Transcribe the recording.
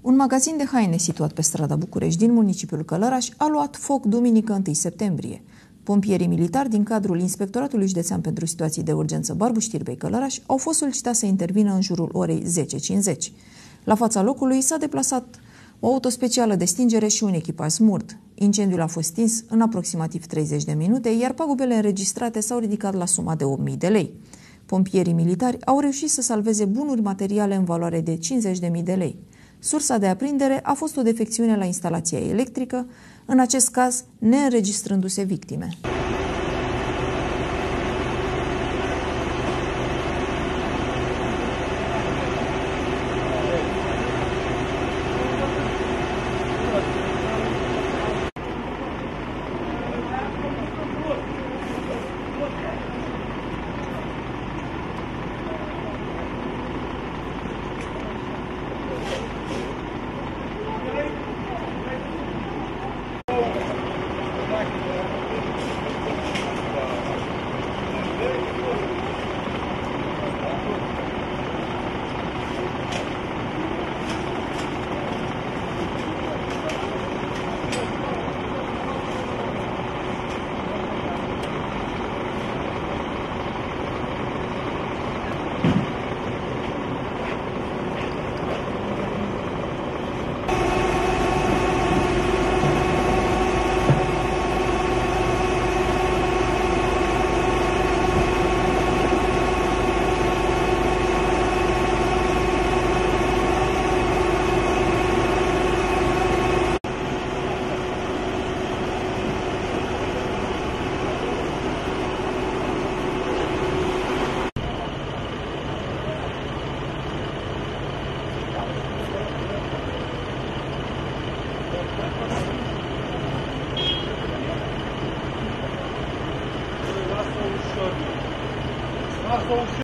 Un magazin de haine situat pe strada București din municipiul Călăraș a luat foc duminică 1 septembrie. Pompierii militari din cadrul Inspectoratului Județean pentru Situații de Urgență Barbu Știrbei Călăraș au fost solicitați să intervină în jurul orei 10:50. La fața locului s-a deplasat o autospecială de stingere și un echipaj smurt. Incendiul a fost stins în aproximativ 30 de minute, iar pagubele înregistrate s-au ridicat la suma de 8.000 de lei. Pompierii militari au reușit să salveze bunuri materiale în valoare de 50.000 de lei. Sursa de aprindere a fost o defecțiune la instalația electrică, în acest caz neînregistrându-se victime. Lasă-o ușor.